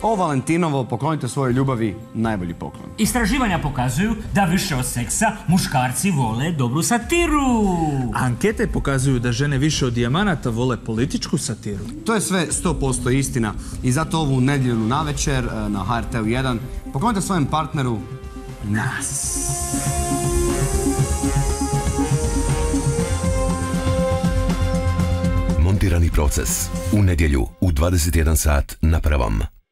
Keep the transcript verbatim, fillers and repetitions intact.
O Valentinovo, poklonite svojoj ljubavi najbolji poklon. Istraživanja pokazuju da više od seksa muškarci vole dobru satiru. Ankete pokazuju da žene više od dijamanata vole političku satiru. To je sve sto posto istina i zato ovu nedjelju navečer na H R T jedan poklonite svojem partneru nas. Montirani proces u nedjelju u dvadeset jedan sat na Prvom.